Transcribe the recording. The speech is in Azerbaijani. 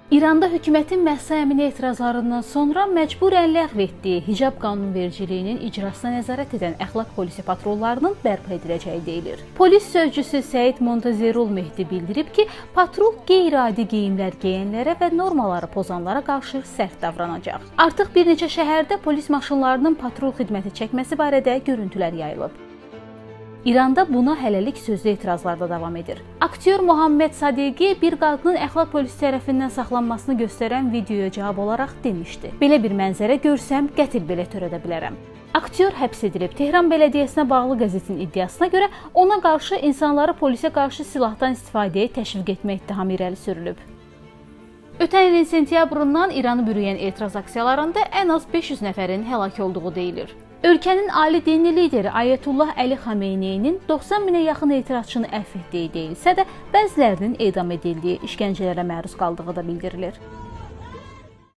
İranda hökumətin məhsa əmini etirazlarından sonra məcburən ləğv etdiyi hicab qanunvericiliyinin icrasına nəzarət edən əxlaq polisi patrollarının bərpa ediləcəyi deyilir. Polis sözcüsü Səid Montazerul Mehdi bildirib ki, patrol qeyri-adi geyimlər geyənlərə və normaları pozanlara qarşı sərt davranacaq. Artıq bir neçə şəhərdə polis maşınlarının patrol xidməti çəkməsi barədə görüntülər yayılıb. İranda buna hələlik sözlü etirazlar da davam edir. Aktyor Muhammed Sadiqi bir qadının əxlaq polisi tərəfindən saxlanmasını göstərən videoya cavab olaraq demişdi: "Belə bir mənzərə görsəm, qətl belə törədə bilərəm." Aktyor həbs edilib. Tehran Bələdiyyəsinə bağlı qəzetin iddiasına görə ona qarşı insanları polisə qarşı silahdan istifadəyə təşviq etmə ittihamı irəli sürülüb. Ötən ilin sentyabrından İranı bürüyən etiraz aksiyalarında ən az 500 nəfərin həlak olduğu deyilir. Ölkənin ali dini lideri Ayətullah Əli Xameyneyinin 90 minə yaxın etirazçını əfv etdiyi deyilsə də, bəzilərinin edam edildiyi, işgəncələrə məruz qaldığı da bildirilir.